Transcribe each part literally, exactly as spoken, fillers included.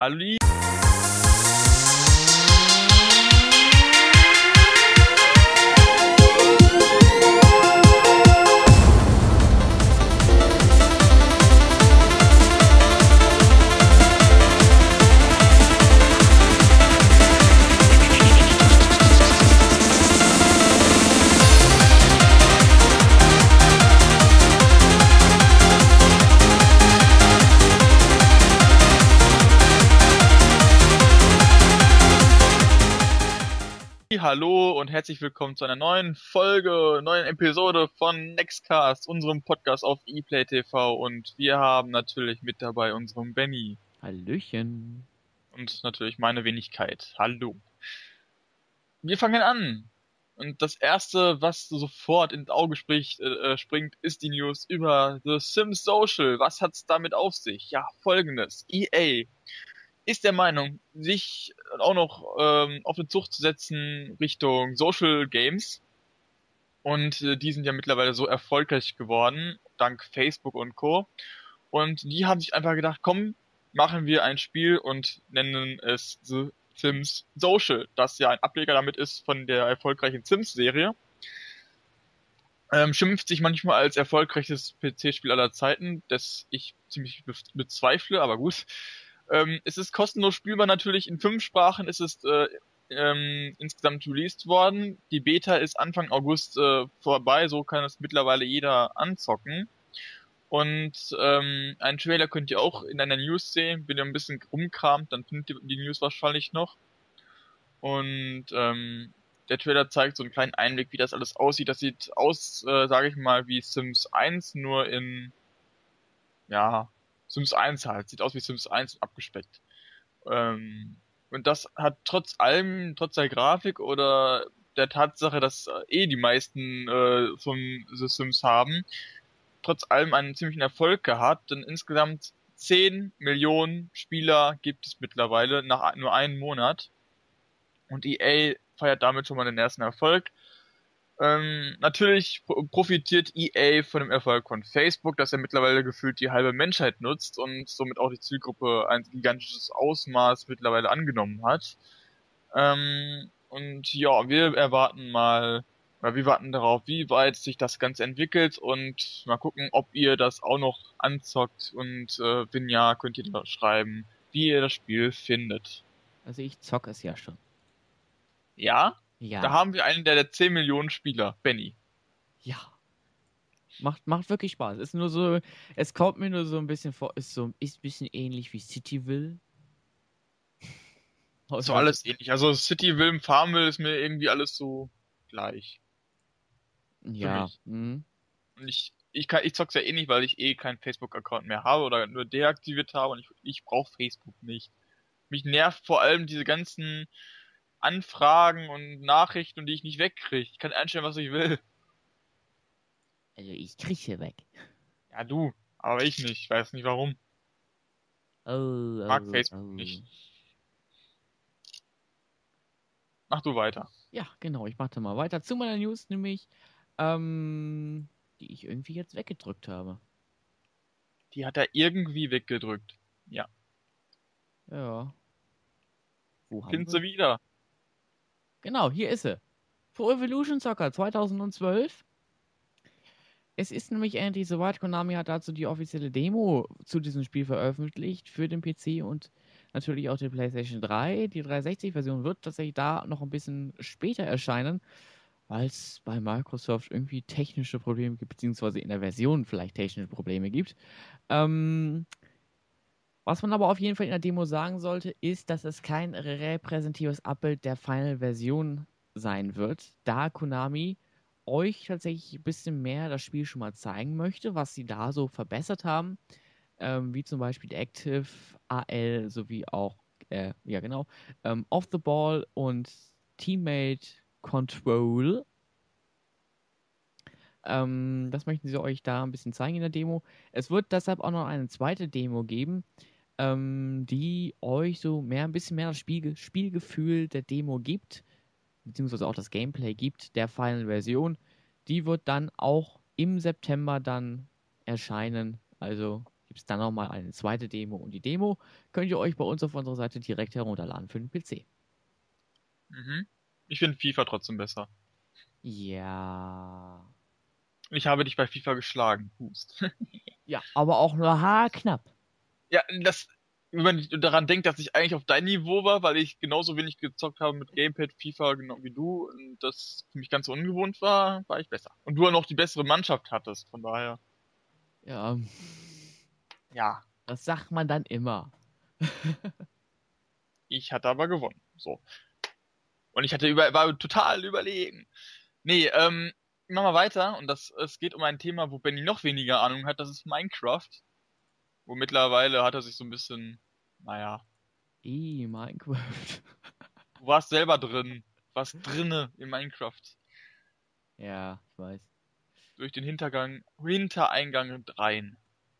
Hallo. Hallo und herzlich willkommen zu einer neuen Folge, neuen Episode von Nextcast, unserem Podcast auf ePlay T V, und wir haben natürlich mit dabei unseren Benny. Hallöchen. Und natürlich meine Wenigkeit. Hallo. Wir fangen an. Und das erste, was sofort ins Auge spricht, äh, springt, ist die News über The Sims Social. Was hat's damit auf sich? Ja, folgendes. E A ist der Meinung, sich auch noch ähm, auf den Zug zu setzen Richtung Social Games. Und äh, die sind ja mittlerweile so erfolgreich geworden, dank Facebook und Co. Und die haben sich einfach gedacht, komm, machen wir ein Spiel und nennen es The Sims Social, das ja ein Ableger damit ist von der erfolgreichen Sims-Serie. Ähm, schimpft sich manchmal als erfolgreiches P C-Spiel aller Zeiten, das ich ziemlich be- bezweifle, aber gut. Ähm, es ist kostenlos spielbar natürlich, in fünf Sprachen ist es äh, ähm, insgesamt released worden. Die Beta ist Anfang August äh, vorbei, so kann es mittlerweile jeder anzocken. Und ähm, einen Trailer könnt ihr auch in einer News sehen, wenn ihr ein bisschen rumkramt, dann findet ihr die News wahrscheinlich noch. Und ähm, der Trailer zeigt so einen kleinen Einblick, wie das alles aussieht. Das sieht aus, äh, sage ich mal, wie Sims eins, nur in, ja, Sims eins halt. Sieht aus wie Sims eins abgespeckt. Ähm, und das hat trotz allem, trotz der Grafik oder der Tatsache, dass äh, eh die meisten äh, von The Sims haben, trotz allem einen ziemlichen Erfolg gehabt, denn insgesamt zehn Millionen Spieler gibt es mittlerweile nach nur einem Monat. Und E A feiert damit schon mal den ersten Erfolg. Ähm, natürlich pro- profitiert E A von dem Erfolg von Facebook, dass er mittlerweile gefühlt die halbe Menschheit nutzt und somit auch die Zielgruppe ein gigantisches Ausmaß mittlerweile angenommen hat. Ähm, und ja, wir erwarten mal, oder wir warten darauf, wie weit sich das Ganze entwickelt, und mal gucken, ob ihr das auch noch anzockt, und äh, wenn ja, könnt ihr da schreiben, wie ihr das Spiel findet. Also ich zock es ja schon. Ja? Da Ja. haben wir einen der, der zehn Millionen Spieler, Benny. Ja. Macht, macht wirklich Spaß. Ist nur so, es kommt mir nur so ein bisschen vor, ist so, ist ein bisschen ähnlich wie Cityville. Ist so Außer, alles ähnlich. Also City, Wilm, Farmville ist mir irgendwie alles so gleich. Für ja. mich. Hm. Und ich, ich kann, ich zock's ja eh nicht, weil ich eh keinen Facebook-Account mehr habe oder nur deaktiviert habe, und ich, ich brauche Facebook nicht. Mich nervt vor allem diese ganzen Anfragen und Nachrichten, die ich nicht wegkriege. Ich kann einstellen, was ich will. Also ich krieg hier weg. Ja, du, aber ich nicht. Ich weiß nicht warum. Oh, Mag oh, Facebook oh. nicht. Mach du weiter. Ja, genau. Ich mache mal weiter zu meiner News, nämlich, ähm, die ich irgendwie jetzt weggedrückt habe. Die hat er irgendwie weggedrückt. Ja. Ja. Wo haben Findest wir? du wieder? Genau, hier ist sie. Pro Evolution Soccer zweitausendzwölf. Es ist nämlich endlich soweit. Konami hat dazu die offizielle Demo zu diesem Spiel veröffentlicht für den P C und natürlich auch die PlayStation drei. Die dreihundertsechzig-Version wird tatsächlich da noch ein bisschen später erscheinen, weil es bei Microsoft irgendwie technische Probleme gibt, beziehungsweise in der Version vielleicht technische Probleme gibt. Ähm, was man aber auf jeden Fall in der Demo sagen sollte, ist, dass es kein repräsentatives Abbild der Final-Version sein wird, da Konami euch tatsächlich ein bisschen mehr das Spiel schon mal zeigen möchte, was sie da so verbessert haben, ähm, wie zum Beispiel Active, A L sowie auch, äh, ja genau, ähm, Off the Ball und Teammate Control. Ähm, das möchten sie euch da ein bisschen zeigen in der Demo. Es wird deshalb auch noch eine zweite Demo geben, ähm, die euch so mehr, ein bisschen mehr das Spiel, Spielgefühl der Demo gibt, beziehungsweise auch das Gameplay gibt, der Final-Version. Die wird dann auch im September dann erscheinen. Also, gibt es dann nochmal eine zweite Demo. Und die Demo könnt ihr euch bei uns auf unserer Seite direkt herunterladen für den P C. Mhm. Ich finde FIFA trotzdem besser. Ja. Ich habe dich bei FIFA geschlagen. Hust. Ja, aber auch nur haarknapp. Ja, das, wenn man daran denkt, dass ich eigentlich auf dein Niveau war, weil ich genauso wenig gezockt habe mit Gamepad, FIFA, genau wie du, und das für mich ganz ungewohnt war, war ich besser. Und du auch noch die bessere Mannschaft hattest, von daher. Ja, Ja, das sagt man dann immer. ich hatte aber gewonnen. So. Und ich hatte über, war total überlegen. Nee, ähm, machen wir weiter. Und das, es geht um ein Thema, wo Benny noch weniger Ahnung hat, das ist Minecraft. Wo mittlerweile hat er sich so ein bisschen, naja, Ih, Minecraft. du warst selber drin. Warst drinne in Minecraft. Ja, ich weiß. Durch den Hintergang, Hintereingang rein.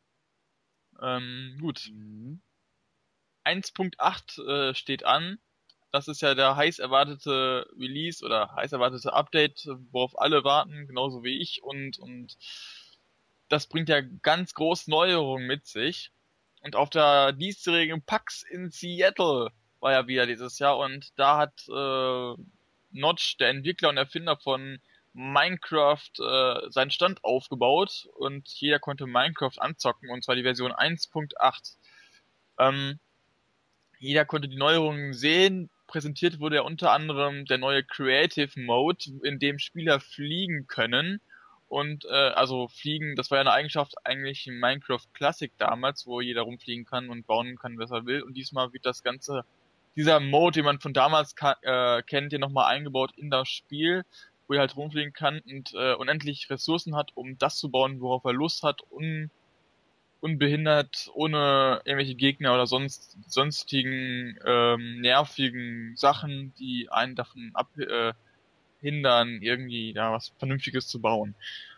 Ähm, gut. Mhm. eins Punkt acht äh, steht an. Das ist ja der heiß erwartete Release oder heiß erwartete Update, worauf alle warten, genauso wie ich. Und, und das bringt ja ganz große Neuerungen mit sich. Und auf der diesjährigen PAX in Seattle war ja wieder dieses Jahr. Und da hat äh, Notch, der Entwickler und Erfinder von Minecraft, äh, seinen Stand aufgebaut. Und jeder konnte Minecraft anzocken, und zwar die Version eins Punkt acht. Ähm, Jeder konnte die Neuerungen sehen. Präsentiert wurde ja unter anderem der neue Creative Mode, in dem Spieler fliegen können. Und äh, also fliegen, das war ja eine Eigenschaft eigentlich in Minecraft Classic damals, wo jeder rumfliegen kann und bauen kann, was er will. Und diesmal wird das Ganze, dieser Mode, den man von damals äh, kennt, hier nochmal eingebaut in das Spiel, wo er halt rumfliegen kann und äh, unendlich Ressourcen hat, um das zu bauen, worauf er Lust hat, un unbehindert, ohne irgendwelche Gegner oder sonst sonstigen ähm, nervigen Sachen, die einen davon abhindern, äh, hindern, irgendwie da was Vernünftiges zu bauen.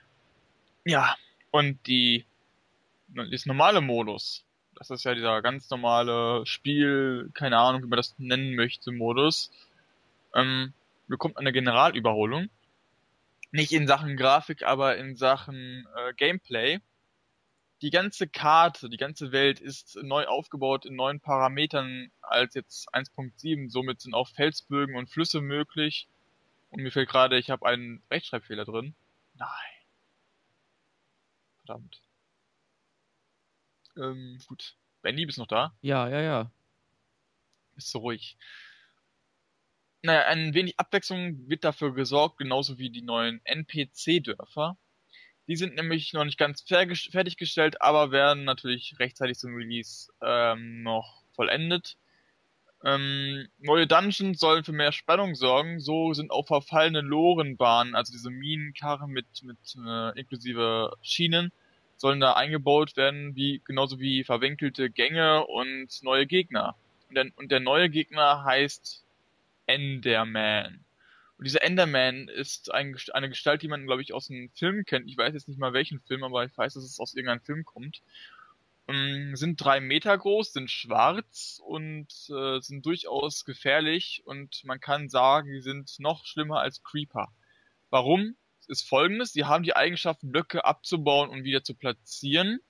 Ja, und die das normale Modus, das ist ja dieser ganz normale Spiel, keine Ahnung, wie man das nennen möchte, Modus, ähm, bekommt eine Generalüberholung. Nicht in Sachen Grafik, aber in Sachen äh, Gameplay. Die ganze Karte, die ganze Welt ist neu aufgebaut in neuen Parametern als jetzt eins Punkt sieben. Somit sind auch Felsbögen und Flüsse möglich. Und mir fällt gerade, ich habe einen Rechtschreibfehler drin. Nein, verdammt. Ähm, gut. Benny, bist noch da? Ja, ja, ja. Bist du ruhig? Naja, ein wenig Abwechslung wird dafür gesorgt, genauso wie die neuen N P C-Dörfer. Die sind nämlich noch nicht ganz fertig- fertiggestellt, aber werden natürlich rechtzeitig zum Release ähm, noch vollendet. Ähm, neue Dungeons sollen für mehr Spannung sorgen. So sind auch verfallene Lorenbahnen, also diese Minenkarren mit mit äh, inklusive Schienen, sollen da eingebaut werden, wie genauso wie verwinkelte Gänge und neue Gegner. Und der, und der neue Gegner heißt Enderman. Und dieser Enderman ist ein, eine Gestalt, die man, glaube ich, aus einem Film kennt. Ich weiß jetzt nicht mal welchen Film, aber ich weiß, dass es aus irgendeinem Film kommt. Ähm, sind drei Meter groß, sind schwarz und äh, sind durchaus gefährlich, und man kann sagen, die sind noch schlimmer als Creeper. Warum? Es ist folgendes: Sie haben die Eigenschaft, Blöcke abzubauen und wieder zu platzieren,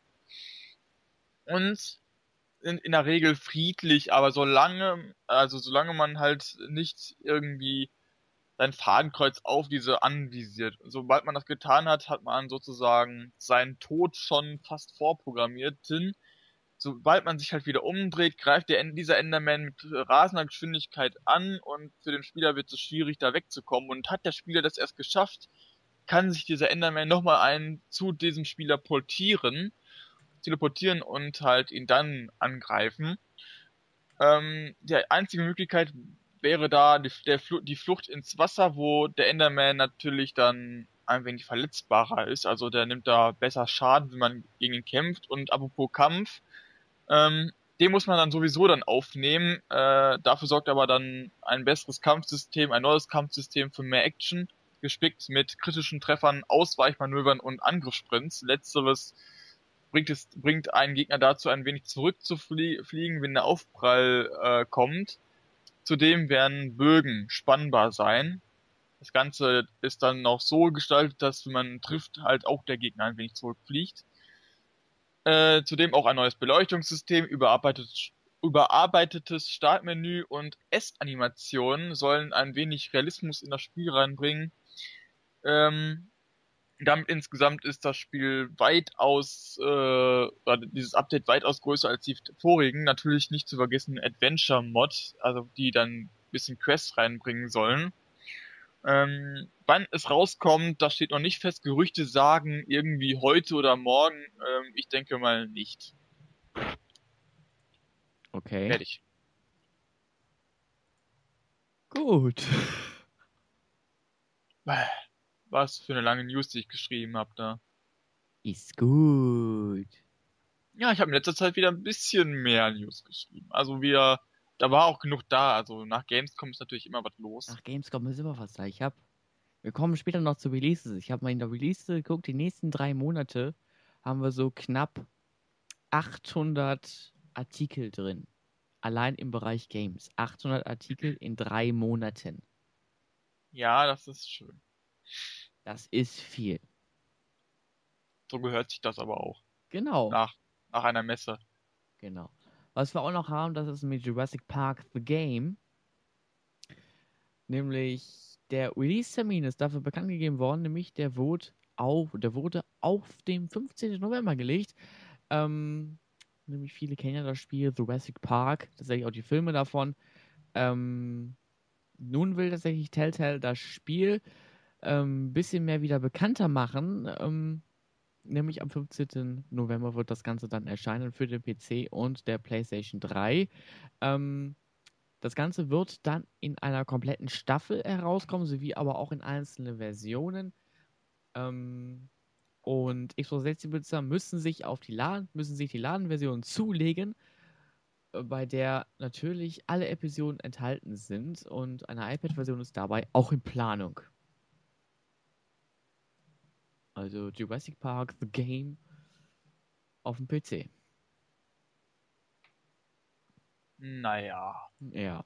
und sind in der Regel friedlich, aber solange, also solange man halt nicht irgendwie sein Fadenkreuz auf diese anvisiert. Sobald man das getan hat, hat man sozusagen seinen Tod schon fast vorprogrammiert, denn sobald man sich halt wieder umdreht, greift der, dieser Enderman mit rasender Geschwindigkeit an, und für den Spieler wird es schwierig, da wegzukommen. Und hat der Spieler das erst geschafft, kann sich dieser Enderman nochmal einen zu diesem Spieler portieren, teleportieren und halt ihn dann angreifen. Ähm, die einzige Möglichkeit wäre da die, der Fl die Flucht ins Wasser, wo der Enderman natürlich dann ein wenig verletzbarer ist. Also der nimmt da besser Schaden, wenn man gegen ihn kämpft. Und apropos Kampf, ähm, den muss man dann sowieso dann aufnehmen. Äh, dafür sorgt aber dann ein besseres Kampfsystem, ein neues Kampfsystem für mehr Action, gespickt mit kritischen Treffern, Ausweichmanövern und Angriffssprints. Letzteres bringt es bringt einen Gegner dazu, ein wenig zurückzufliegen, wenn der Aufprall äh, kommt. Zudem werden Bögen spannbar sein. Das Ganze ist dann noch so gestaltet, dass wenn man trifft, halt auch der Gegner ein wenig zurückfliegt. Äh, zudem auch ein neues Beleuchtungssystem, überarbeitet, überarbeitetes Startmenü und S-Animationen sollen ein wenig Realismus in das Spiel reinbringen. Ähm, damit insgesamt ist das Spiel weitaus, äh, oder dieses Update weitaus größer als die vorigen. Natürlich nicht zu vergessen Adventure Mod, also die dann ein bisschen Quests reinbringen sollen. Ähm, wann es rauskommt, das steht noch nicht fest. Gerüchte sagen irgendwie heute oder morgen. Ähm, ich denke mal nicht. Okay. Fertig. Gut. Was für eine lange News, die ich geschrieben habe da. Ist gut. Ja, ich habe in letzter Zeit wieder ein bisschen mehr News geschrieben. Also wieder, da war auch genug da. Also nach Gamescom ist natürlich immer was los. Nach Gamescom ist immer was da. Ich hab. Wir kommen später noch zu Releases. Ich habe mal in der Release geguckt, die nächsten drei Monate haben wir so knapp achthundert Artikel drin. Allein im Bereich Games. achthundert Artikel in drei Monaten. Ja, das ist schön. Das ist viel. So gehört sich das aber auch. Genau. Nach, nach einer Messe. Genau. Was wir auch noch haben, das ist mit Jurassic Park The Game. Nämlich der Release-Termin ist dafür bekannt gegeben worden, nämlich der wurde auf, der wurde auf den fünfzehnten November gelegt. Ähm, nämlich viele kennen ja das Spiel Jurassic Park, tatsächlich auch die Filme davon. Ähm, nun will tatsächlich Telltale das Spiel ein ähm, bisschen mehr wieder bekannter machen. Ähm, nämlich am fünfzehnten November wird das Ganze dann erscheinen für den P C und der PlayStation drei. Ähm, das Ganze wird dann in einer kompletten Staffel herauskommen, sowie aber auch in einzelnen Versionen. Ähm, und Xbox sechzig-Besitzer müssen sich auf die Laden, müssen sich die Ladenversion zulegen, äh, bei der natürlich alle Episoden enthalten sind und eine iPad-Version ist dabei auch in Planung. Also Jurassic Park The Game auf dem P C. Naja. Ja.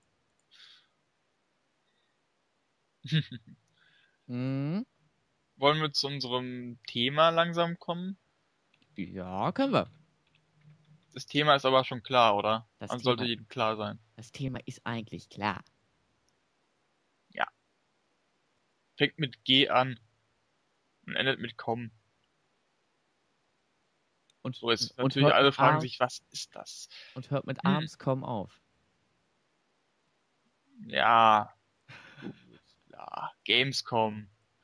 Mhm. Wollen wir zu unserem Thema langsam kommen? Ja, können wir. Das Thema ist aber schon klar, oder? Das Dann sollte Thema, jedem klar sein. das Thema ist eigentlich klar. Ja. Fängt mit G an und endet mit Com. Und, So ist und natürlich hört alle mit fragen Arms, sich, was ist das? und hört mit Hm, Armscom auf. ja. Gut. Ja. Gamescom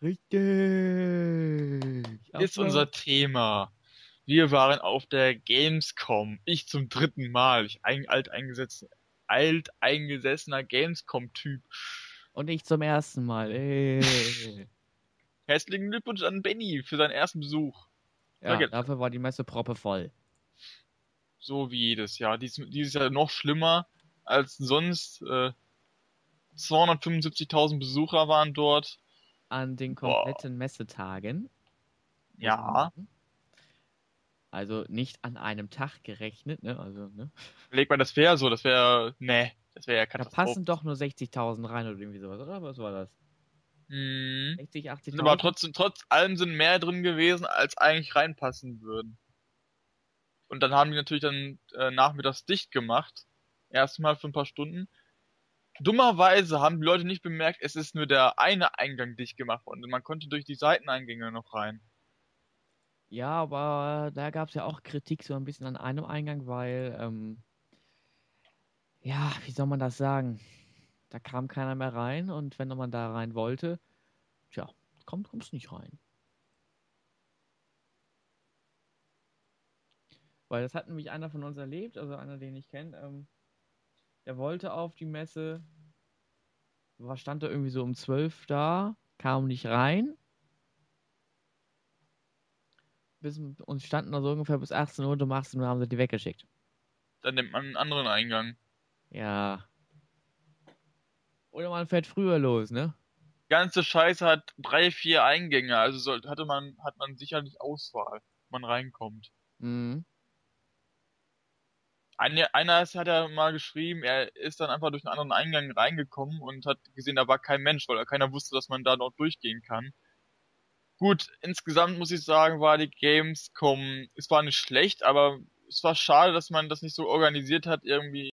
Richtig. ist Applaus. unser Thema. Wir waren auf der Gamescom. Ich zum dritten Mal. Ich ein alteingesetz, alteingesessener Gamescom-Typ. Und ich zum ersten Mal. Ey. Herzlichen Glückwunsch an Benny für seinen ersten Besuch. Ja, dafür war die Messe proppevoll. So wie jedes Jahr. Dies, dieses Jahr noch schlimmer als sonst. Äh, zweihundertfünfundsiebzigtausend Besucher waren dort. An den Boah. kompletten Messetagen. muss man Ja. sagen. Also nicht an einem Tag gerechnet, ne? Also, ne? Leg mal, das wäre so, das wäre, ne, das wäre ja Da Katastrophe. passen doch nur sechzigtausend rein oder irgendwie sowas, oder? Was war das? Hm. sechzig, Sind aber achtzigtausend? trotzdem, trotz allem sind mehr drin gewesen, als eigentlich reinpassen würden. Und dann haben die natürlich dann äh, nachmittags dicht gemacht. Erstmal für ein paar Stunden. Dummerweise haben die Leute nicht bemerkt, es ist nur der eine Eingang dicht gemacht worden. Man konnte durch die Seiteneingänge noch rein. Ja, aber da gab es ja auch Kritik so ein bisschen an einem Eingang, weil, ähm, ja, wie soll man das sagen? Da kam keiner mehr rein und wenn man da rein wollte, tja, kommt, kommst nicht rein. Weil das hat nämlich einer von uns erlebt, also einer, den ich kenne, ähm, der wollte auf die Messe, war, stand da irgendwie so um zwölf da, kam nicht rein. Bis, und standen da so ungefähr bis achtzehn Uhr, um achtzehn Uhr haben sie die weggeschickt. Dann nimmt man einen anderen Eingang. Ja. Oder man fährt früher los, ne? Die ganze Scheiße hat drei, vier Eingänge, also soll, hatte man, hat man sicherlich Auswahl, wo man reinkommt. Mhm. Eine, einer ist, hat ja mal geschrieben, er ist dann einfach durch einen anderen Eingang reingekommen und hat gesehen, da war kein Mensch, weil keiner wusste, dass man da noch durchgehen kann. Gut, insgesamt muss ich sagen, war die Gamescom, es war nicht schlecht, aber es war schade, dass man das nicht so organisiert hat, irgendwie